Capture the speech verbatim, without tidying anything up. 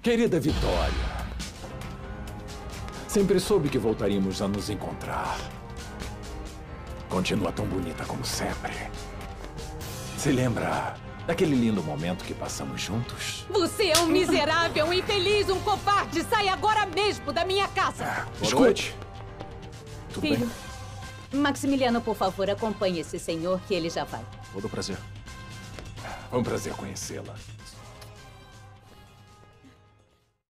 Querida Vitória, sempre soube que voltaríamos a nos encontrar. Continua tão bonita como sempre. Se lembra daquele lindo momento que passamos juntos? Você é um miserável, um infeliz, um covarde! Sai agora mesmo da minha casa! Ah, escute. Tudo Filho, bem? Maximiliano, por favor, acompanhe esse senhor que ele já vai. Todo prazer. Foi um prazer conhecê-la.